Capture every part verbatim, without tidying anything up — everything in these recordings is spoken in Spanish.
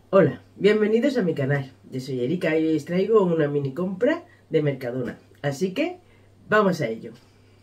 Hola, bienvenidos a mi canal. Yo soy Erika y os traigo una mini compra de Mercadona. Así que, vamos a ello.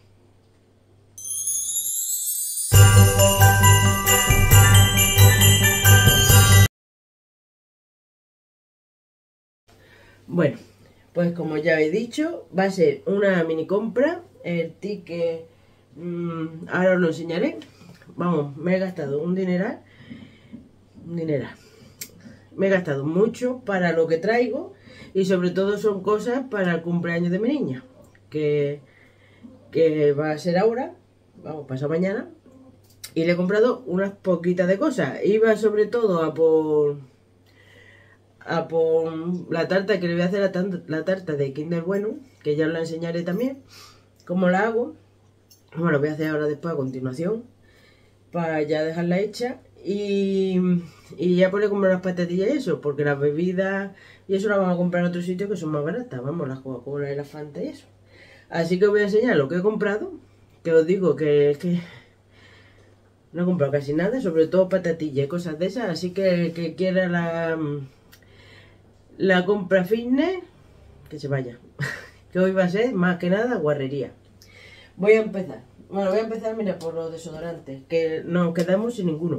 Bueno, pues como ya he dicho, va a ser una mini compra. El ticket, mmm, ahora os lo enseñaré. Vamos, me he gastado un dineral. Un dineral. Me he gastado mucho para lo que traigo. Y sobre todo son cosas para el cumpleaños de mi niña. Que, que va a ser ahora. Vamos, pasado mañana. Y le he comprado unas poquitas de cosas. Iba sobre todo a por... A por la tarta que le voy a hacer, la, tarta, la tarta de Kinder Bueno. Que ya os la enseñaré también. Cómo la hago. Bueno, lo voy a hacer ahora después a continuación. Para ya dejarla hecha. Y, y ya pone como las patatillas y eso. Porque las bebidas y eso las vamos a comprar en otro sitio que son más baratas. Vamos, las Coca-Cola y la Fanta y eso. Así que os voy a enseñar lo que he comprado. Que os digo que es que... no he comprado casi nada, sobre todo patatillas y cosas de esas. Así que el que quiera la, la compra fitness, que se vaya. Que hoy va a ser más que nada guarrería. Voy a empezar. Bueno, voy a empezar, mira, por los desodorantes. Que nos quedamos sin ninguno.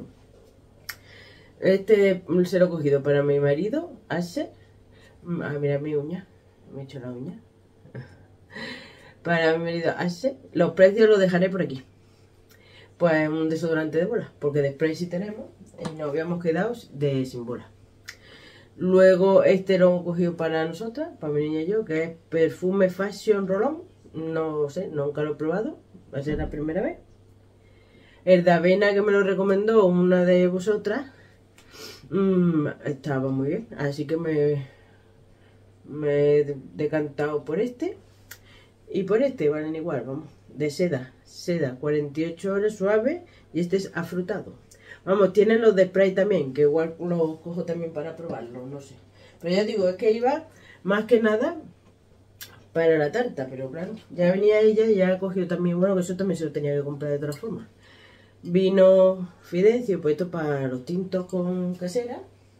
Este se lo he cogido para mi marido, Axe. Ah, mira mi uña. Me he hecho la uña. Para mi marido, Axe. Los precios los dejaré por aquí. Pues un desodorante de bola, porque de spray sí tenemos y nos habíamos quedado de sin bola. Luego este lo hemos cogido para nosotras, para mi niña y yo, que es perfume Fashion Roll-On. No sé, nunca lo he probado, va a ser la primera vez. El de avena que me lo recomendó una de vosotras, mmm, estaba muy bien, así que me, me he decantado por este. Y por este valen igual, vamos, de seda, seda, cuarenta y ocho horas suave, y este es afrutado. Vamos, tienen los de spray también, que igual los cojo también para probarlos, no sé. Pero ya digo, es que iba más que nada para la tarta, pero claro, ya venía ella y ya ha cogido también, bueno, que eso también se lo tenía que comprar de todas formas. Vino Fidencio, pues esto para los tintos con casera.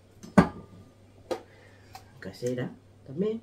Casera también.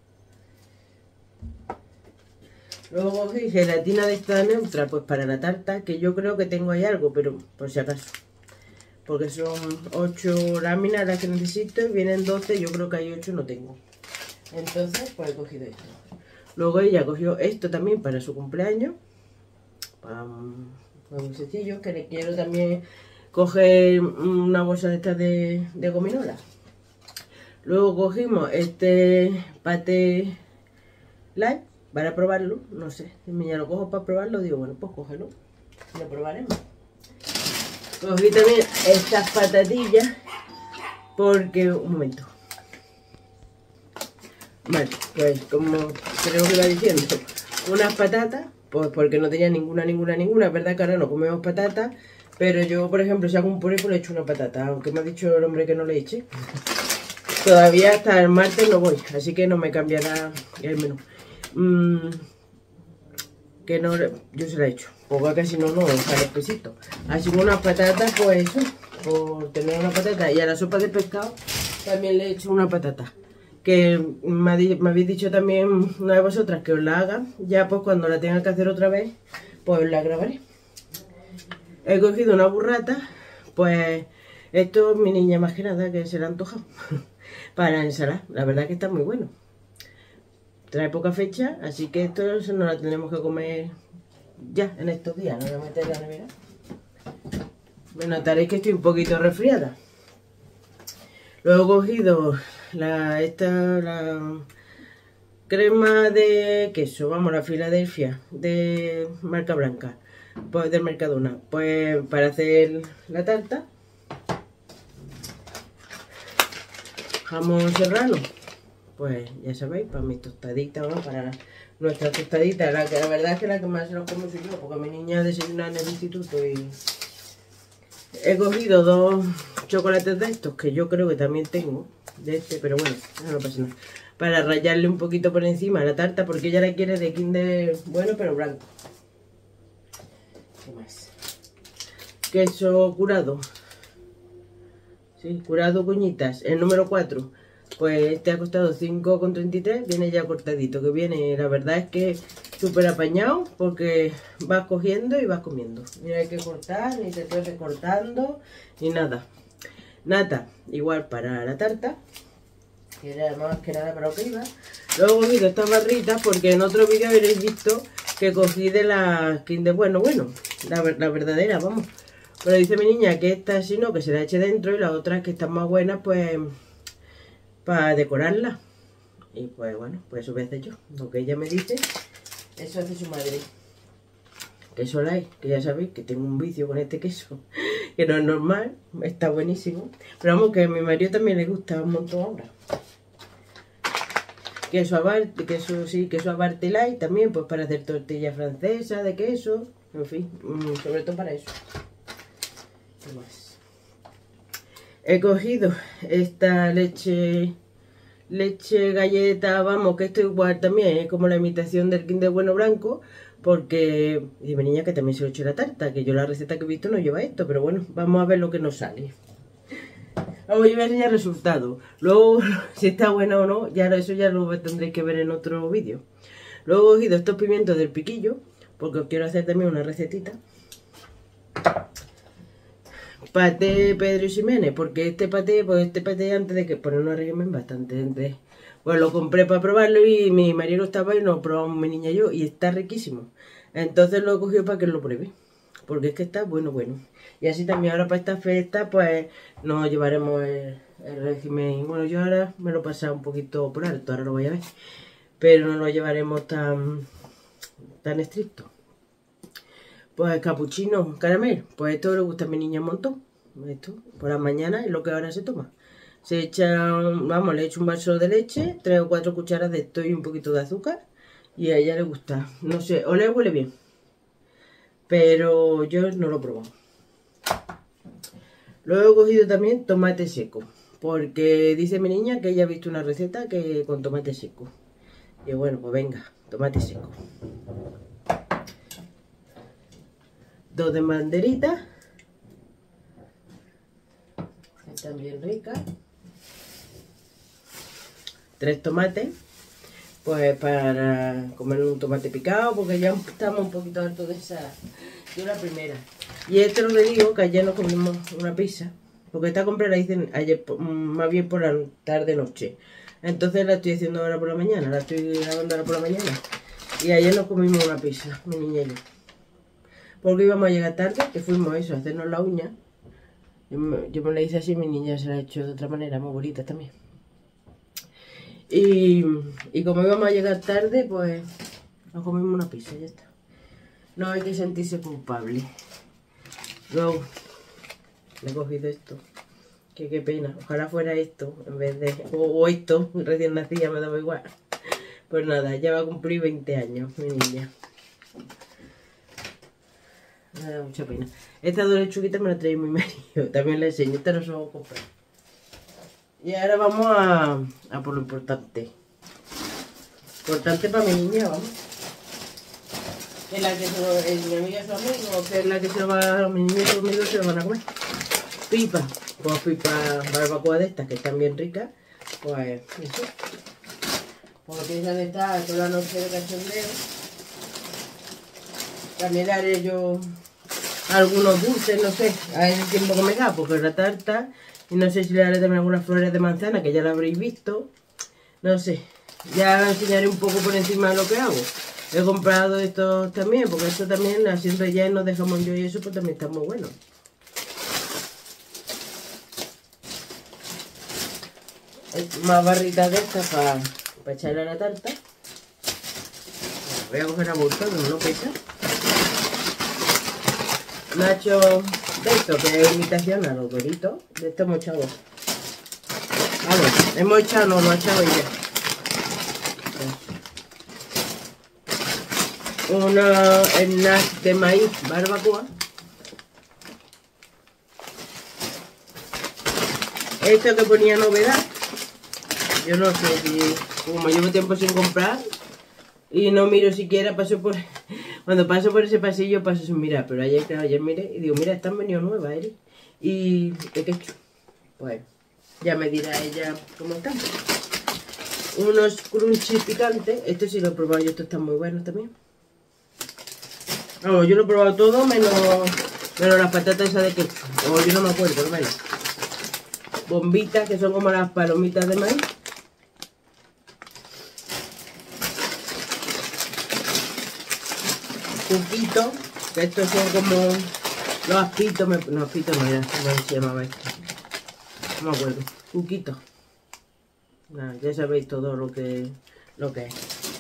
Luego cogí gelatina de esta neutra, pues para la tarta, que yo creo que tengo ahí algo, pero por si acaso. Porque son ocho láminas las que necesito y vienen doce, yo creo que hay ocho no tengo. Entonces, pues he cogido esto. Luego ella cogió esto también para su cumpleaños. Para, para muy sencillo, que le quiero también coger una bolsa de estas de, de gominola. Luego cogimos este paté light. Para probarlo, no sé, si me ya lo cojo para probarlo, digo, bueno, pues cógelo, lo probaremos. Cogí también estas patatillas, porque, un momento. Vale, pues como creo que iba diciendo, unas patatas, pues porque no tenía ninguna, ninguna, ninguna. Es verdad que ahora no comemos patatas, pero yo, por ejemplo, si hago un puré, pues le echo una patata, aunque me ha dicho el hombre que no le eche. Todavía hasta el martes no voy, así que no me cambiará el menú. Mm, que no, yo se la he hecho, porque casi no, no, sale espesito. Así que unas patatas, pues eso, por tener una patata. Y a la sopa de pescado también le he hecho una patata. Que me, me habéis dicho también una de vosotras que os la haga. Ya pues cuando la tenga que hacer otra vez, pues la grabaré. He cogido una burrata, pues esto mi niña más que nada que se la ha antojado para ensalada. La verdad que está muy bueno. Trae poca fecha, así que esto no la tenemos que comer ya en estos días. No voy a meter en la nevera. Me notaréis que estoy un poquito resfriada. Luego he cogido la, esta, la crema de queso, vamos, la Filadelfia de marca blanca, pues del Mercadona, pues para hacer la tarta. Jamón serrano. Pues ya sabéis, para mis tostaditas, ¿no? Para nuestras tostaditas, la, que, la verdad es que la que más se los como soy yo, porque mi niña desayuna en el instituto y he cogido dos chocolates de estos, que yo creo que también tengo, de este, pero bueno, no, no pasa nada, para rallarle un poquito por encima a la tarta, porque ella la quiere de Kinder Bueno, pero blanco. ¿Qué más? Queso curado, Sí, curado cuñitas, el número cuatro. Pues este ha costado cinco con treinta y tres, viene ya cortadito, que viene, la verdad es que súper apañado, porque vas cogiendo y vas comiendo. Ni hay que cortar, ni te estoy recortando, ni nada. Nata, igual para la tarta, que era más que nada para lo que iba. Luego he cogido estas barritas, porque en otro vídeo habréis visto que cogí de la Kinder Bueno, bueno, la, la verdadera, vamos. Pero dice mi niña que esta si no, que se la eche dentro, y las otras que están más buenas, pues para decorarla. Y pues bueno, pues eso voy a hacer yo. Lo que ella me dice, eso hace su madre. Queso light, que ya sabéis que tengo un vicio con este queso, que no es normal, está buenísimo. Pero vamos, que a mi marido también le gusta un montón ahora. Queso abarte, queso, sí, queso abarte light también, pues para hacer tortilla francesa de queso, en fin, sobre todo para eso. ¿Qué más? He cogido esta leche, leche galleta, vamos, que esto igual también es como la imitación del Kinder Bueno blanco, porque dice mi niña que también se lo eche la tarta, que yo la receta que he visto no lleva esto, pero bueno, vamos a ver lo que nos sale. Vamos, yo voy a enseñar el resultado. Luego, si está buena o no, ya eso ya lo tendréis que ver en otro vídeo. Luego he cogido estos pimientos del piquillo, porque os quiero hacer también una recetita. Paté Pedro y Ximénez, porque este paté, pues este paté antes de que poner una régimen bastante antes. Pues lo compré para probarlo y mi marido estaba y lo probamos mi niña y yo, y está riquísimo. Entonces lo he cogido para que lo pruebe, porque es que está bueno, bueno. Y así también ahora para esta fiesta, pues nos llevaremos el, el régimen. Bueno, yo ahora me lo he pasado un poquito por alto, ahora lo voy a ver. Pero no lo llevaremos tan, tan estricto. Pues capuchino, caramel, pues esto le gusta a mi niña un montón. Esto, por la mañana es lo que ahora se toma. Se echa, vamos, le echo un vaso de leche, tres o cuatro cucharadas de esto y un poquito de azúcar. Y a ella le gusta, no sé, o le huele bien. Pero yo no lo he probado. Luego he cogido también tomate seco, porque dice mi niña que ella ha visto una receta que con tomate seco. Y bueno, pues venga, tomate seco. Dos de banderita, están bien ricas. Tres tomates, pues para comer un tomate picado, porque ya estamos un poquito hartos de esa, de la primera. Y esto lo que digo, que ayer nos comimos una pizza, porque esta compra la hice ayer, más bien por la tarde noche. Entonces la estoy haciendo ahora por la mañana, la estoy grabando ahora por la mañana. Y ayer nos comimos una pizza, mi niña y yo. Porque íbamos a llegar tarde, que fuimos eso, a hacernos la uña. Yo me, yo me la hice así, mi niña se la ha hecho de otra manera, muy bonita también. Y, y como íbamos a llegar tarde, pues nos comimos una pizza, ya está. No hay que sentirse culpable. Luego, le he cogido esto. Que qué pena, ojalá fuera esto, en vez de... O, o esto, recién nacida, me daba igual. Pues nada, ya va a cumplir veinte años, mi niña. Me da mucha pena. Esta dos lechuguitas me la trae mi marido. También la enseño. Esta no se va a comprar. Y ahora vamos a, a por lo importante. Importante para mi niña, vamos. Que es la que se lo, es mi amiga su amigo, que es la que se lo va a mi niña y su amigo se lo van a comer. Pipa. Pues pipa barbacoa de estas que están bien ricas. Pues eso. Como piensan de estar toda la noche de cachondeo. También le haré yo algunos dulces, no sé, a ver el tiempo que me da, porque la tarta, y no sé si le haré también algunas flores de manzana, que ya la habréis visto, no sé, ya enseñaré un poco por encima de lo que hago. He comprado estos también, porque esto también, haciendo ya nos dejamos yo y eso, pues también está muy bueno. Más barritas de estas para pa echarle a la tarta. Voy a coger la bolsa, que no lo pesa. Nacho de esto, que es imitación a los doritos. De esto hemos echado. Vamos, hemos echado, no, lo ha echado ella. Una snack de maíz barbacoa. Esto que ponía novedad. Yo no sé si, como llevo tiempo sin comprar y no miro siquiera, paso por... Cuando paso por ese pasillo paso sin mirar, pero ayer, claro, ayer miré y digo, mira, están venido nuevas, ¿eh? Y ¿qué he hecho? pues ya me dirá ella cómo están. Unos crunchy picantes. Este sí lo he probado yo, estos están muy buenos también. Vamos, yo lo he probado todo menos, menos las patatas esas de ketchup. O yo no me acuerdo, no menos. Bombitas, que son como las palomitas de maíz. Cuquitos, que estos son como los aspitos, me, no aspitos no era, ¿cómo se llamaba esto? No me acuerdo, cuquitos. Nah, ya sabéis todo lo que, lo que es.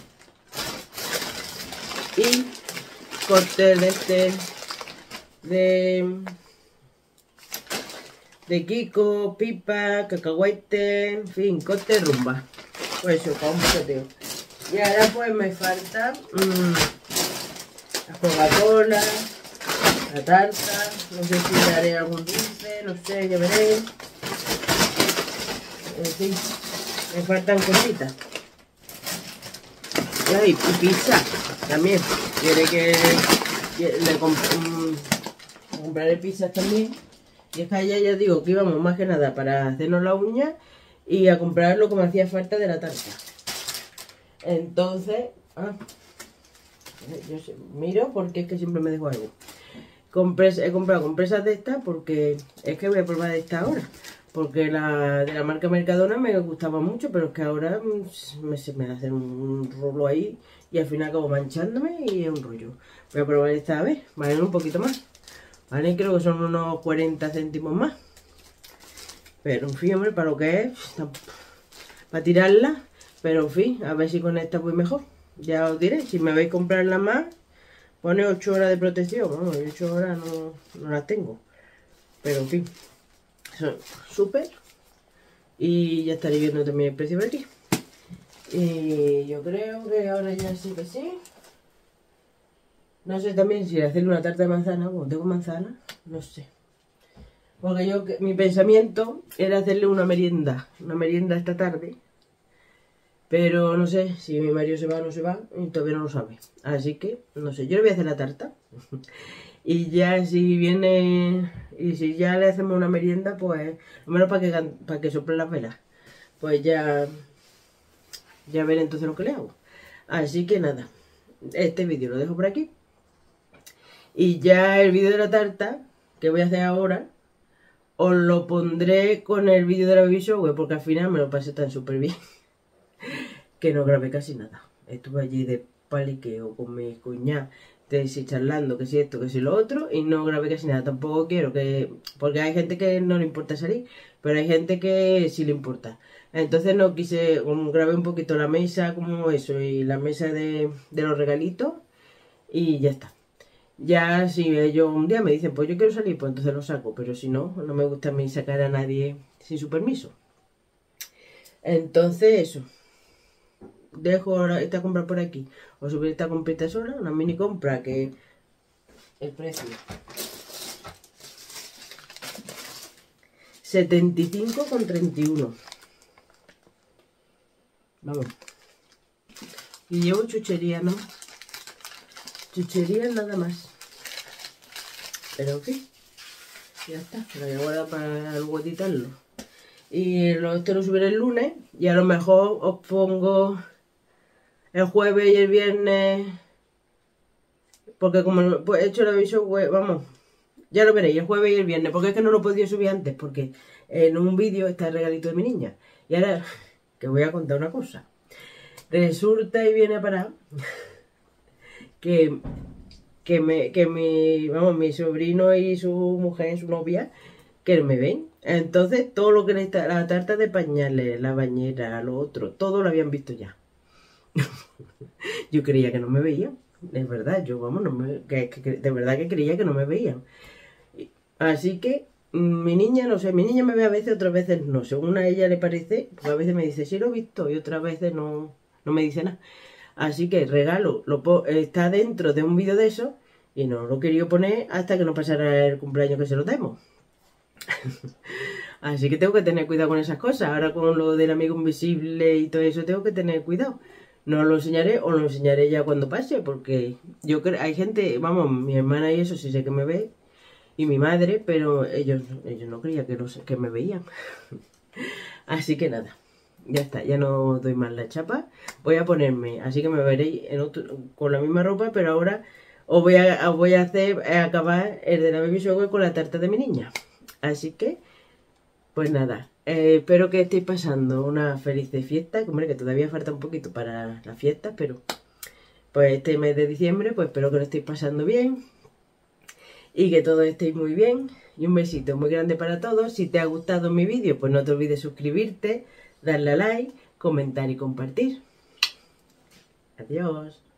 Y cóctel de este, de, de Kiko, pipa, cacahuete, en fin, cóctel rumba. Pues eso, para un picoteo. Y ahora pues me falta mmm, la Coca-Cola, la tarta, no sé si le haré algún dulce, no sé, ya veré. En fin, me faltan cositas. Y pizza también. Quiere que, que le comp um, compraré pizzas también. Y es que allá ya digo que íbamos más que nada para hacernos la uña y a comprar lo que me hacía falta de la tarta. Entonces, ah, yo sé, miro porque es que siempre me dejo algo. Compré, he comprado compresas de estas porque es que voy a probar de esta ahora. Porque la de la marca Mercadona me gustaba mucho, pero es que ahora me, se me hace un rollo ahí y al final acabo manchándome y es un rollo. Voy a probar esta vez, vale, un poquito más. Vale, creo que son unos cuarenta céntimos más. Pero en fin, hombre, para lo que es, para tirarla. Pero en fin, a ver si con esta voy mejor. Ya os diré, si me vais a comprarla más, pone ocho horas de protección. Vamos, ocho horas no, no las tengo. Pero en fin. Son súper. Y ya estaré viendo también el precio por aquí. Y yo creo que ahora ya sí que sí. No sé también si hacerle una tarta de manzana. Como tengo manzana, no sé. Porque yo, mi pensamiento era hacerle una merienda. Una merienda esta tarde. Pero no sé si mi marido se va o no se va. Y todavía no lo sabe. Así que, no sé, yo le voy a hacer la tarta. Y ya si viene, y si ya le hacemos una merienda, pues, lo menos para que, para que soplen las velas, pues ya, ya veré entonces lo que le hago. Así que nada, este vídeo lo dejo por aquí. Y ya el vídeo de la tarta, que voy a hacer ahora, os lo pondré con el vídeo de la baby shower, porque al final me lo pasé tan súper bien, que no grabé casi nada. Estuve allí de paliqueo con mi cuñada, si charlando, que si esto, que si lo otro, y no grabé casi nada. Tampoco quiero que, porque hay gente que no le importa salir, pero hay gente que sí le importa. Entonces no quise, como grabé un poquito la mesa como eso, y la mesa de, de los regalitos, y ya está. Ya si ellos un día me dicen, pues yo quiero salir, pues entonces lo saco, pero si no, no me gusta a mí sacar a nadie sin su permiso. Entonces eso. Dejo esta compra por aquí. Os subiré esta comprita sola, una mini compra que el precio setenta y cinco con treinta y uno. Vamos. Y llevo chuchería, ¿no? Chuchería nada más. Pero en fin, ya está. Lo voy a guardar para luego editarlo. Y lo, esto lo subiré el lunes. Y a lo mejor os pongo el jueves y el viernes, porque como pues, he hecho el aviso, vamos, ya lo veréis, el jueves y el viernes, porque es que no lo he podido subir antes, porque en un vídeo está el regalito de mi niña. Y ahora, que voy a contar una cosa. Resulta y viene a parar que, que, me, que mi, vamos, mi sobrino y su mujer, su novia, que me ven. Entonces, todo lo que le está, la tarta de pañales, la bañera, lo otro, todo lo habían visto ya. Yo creía que no me veían, de verdad, yo vamos, no me, que, que, de verdad que creía que no me veían. Así que mi niña, no sé, mi niña me ve a veces, otras veces no, según a ella le parece, porque a veces me dice sí lo he visto y otras veces no, no me dice nada. Así que el regalo lo, está dentro de un vídeo de eso y no lo quería poner hasta que no pasara el cumpleaños que se lo demos. Así que tengo que tener cuidado con esas cosas. Ahora con lo del amigo invisible y todo eso tengo que tener cuidado. No lo enseñaré o lo enseñaré ya cuando pase, porque yo creo, hay gente, vamos, mi hermana y eso sí sé que me ve, y mi madre, pero ellos, ellos no creían que, no, que me veían. Así que nada, ya está, ya no doy más la chapa. Voy a ponerme, así que me veréis en otro, con la misma ropa, pero ahora os voy a, os voy a hacer a acabar el de la baby shower con la tarta de mi niña. Así que, pues nada, eh, espero que estéis pasando una feliz fiesta. Hombre, que todavía falta un poquito para las fiestas, pero pues este mes de diciembre, pues espero que lo estéis pasando bien. Y que todos estéis muy bien. Y un besito muy grande para todos. Si te ha gustado mi vídeo, pues no te olvides suscribirte, darle a like, comentar y compartir. Adiós.